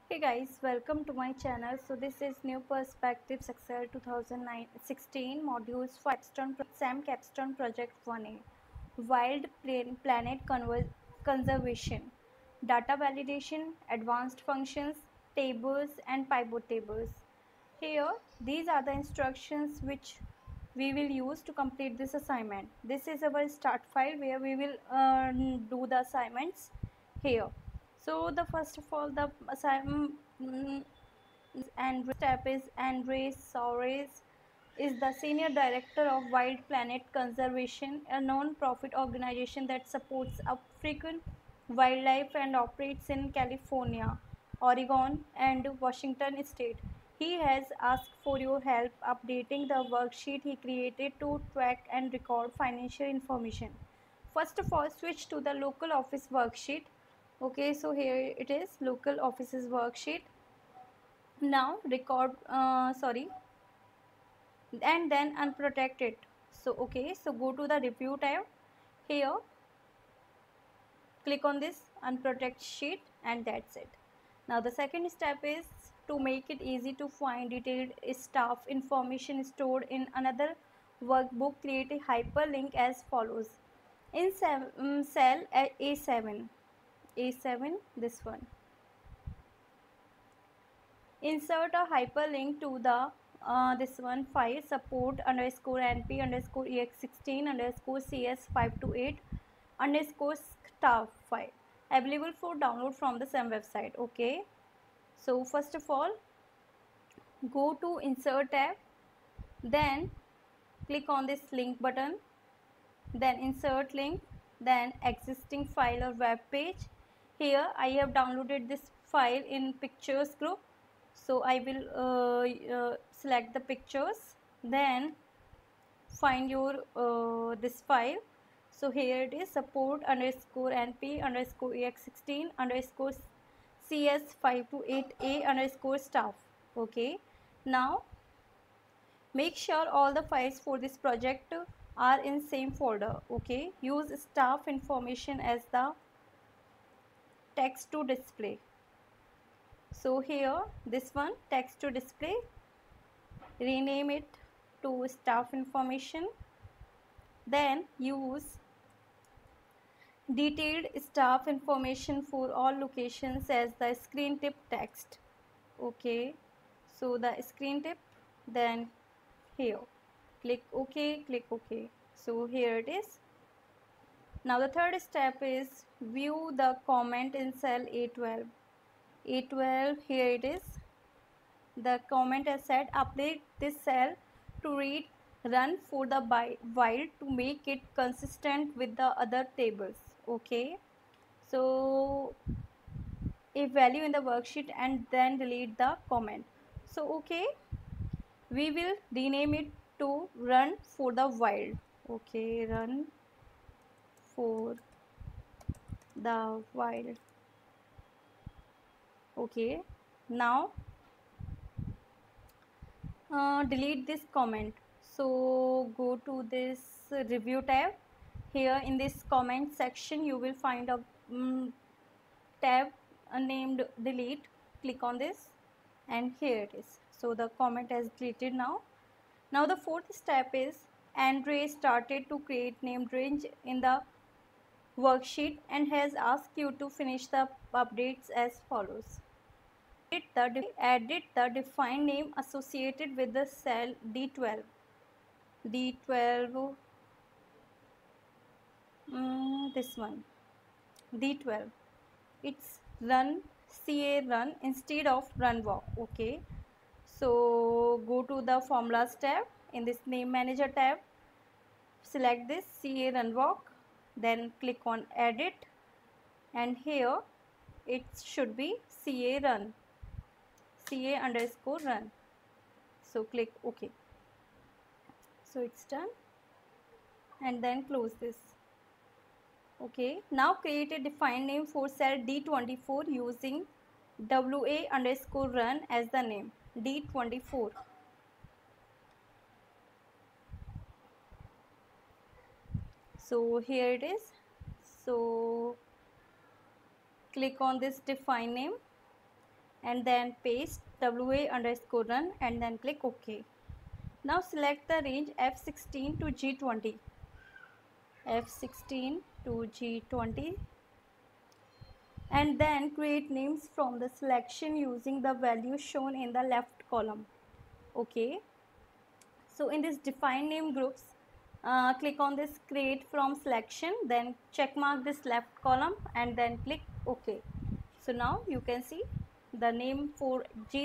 Hey guys, welcome to my channel. So this is New Perspectives Excel 2016 modules for SAM Capstone Project 1A. Wild Planet Conservation, Data Validation, Advanced Functions, Tables and Pivot Tables. Here, these are the instructions which we will use to complete this assignment. This is our start file where we will do the assignments here. So the first of all, the assignment and step is Andres Soares is the Senior Director of Wild Planet Conservation, a non-profit organization that supports African wildlife and operates in California, Oregon, and Washington state. He has asked for your help updating the worksheet he created to track and record financial information. First of all, switch to the local office worksheet. Okay, so here it is, local offices worksheet. Now record, and then unprotect it. So okay, so go to the review tab. Here click on this unprotect sheet, and that's it. Now the second step is to make it easy to find detailed staff information stored in another workbook. Create a hyperlink as follows. In cell A7, this one, insert a hyperlink to the this one file support underscore np underscore ex16 underscore cs528 underscore staff file available for download from the same website. Okay, so first of all, go to insert tab, then click on this link button, then insert link, then existing file or web page. Here I have downloaded this file in pictures group, so I will select the pictures, then find your this file. So here it is, support underscore np underscore ex16 underscore cs528a underscore staff. Okay, now make sure all the files for this project are in same folder. Okay, use staff information as the text to display. So here this one, text to display, rename it to staff information, then use detailed staff information for all locations as the screen tip text. Okay, so the screen tip, then here click OK, click OK. So here it is. Now the third step is view the comment in cell A12. A12, here it is. The comment has said update this cell to read run for the while to make it consistent with the other tables. Okay, so a value in the worksheet and then delete the comment. So okay, we will rename it to run for the wild. Okay, run for the wild. Okay, now delete this comment. So go to this review tab. Here in this comment section you will find a tab named delete. Click on this, and here it is. So the comment has deleted now. Now the fourth step is Andre started to create named range in the worksheet and has asked you to finish the updates as follows. Edit the defined name associated with the cell D12. D12, this one, D12. It's run, CA run instead of run walk. Okay, so go to the formulas tab. In this name manager tab, select this CA run walk, then click on edit, and here it should be CA run, CA underscore run. So click OK. So it's done, and then close this. Okay, now create a defined name for cell D24 using WA underscore run as the name, D24. So here it is. So click on this define name, and then paste wa_run and then click OK. Now select the range F16 to G20. F16 to G20, and then create names from the selection using the values shown in the left column. Okay, so in this define name groups, click on this create from selection, then check mark this left column and then click OK. So now you can see the name for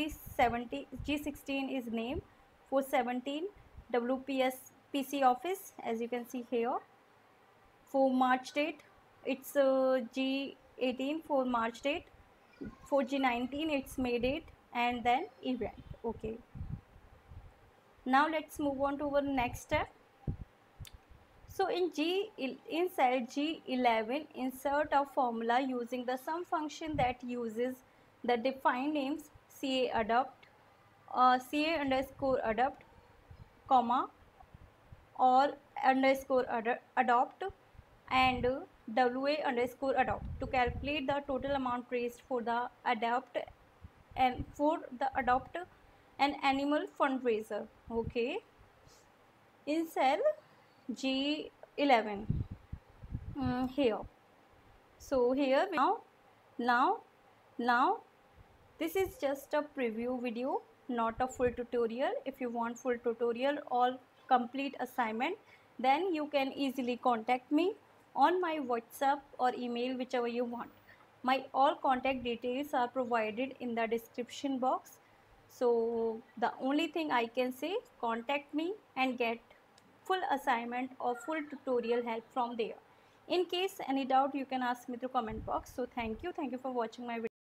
G16 is name, for 17 WPS PC office, as you can see here. For March date, it's G18 for March date. For G19, it's May date, and then event. Okay. Now let's move on to our next step. So in cell G11, insert a formula using the sum function that uses the defined names CA adopt, CA underscore adopt, comma, or underscore adopt, and WA underscore adopt to calculate the total amount raised for the adopt an animal fundraiser. Okay, in cell G11, here. So here now this is just a preview video, not a full tutorial. If you want full tutorial or complete assignment, then you can easily contact me on my WhatsApp or email, whichever you want. My all contact details are provided in the description box. So the only thing I can say, contact me and get full assignment or full tutorial help from there. In case any doubt, you can ask me through comment box. So thank you for watching my video.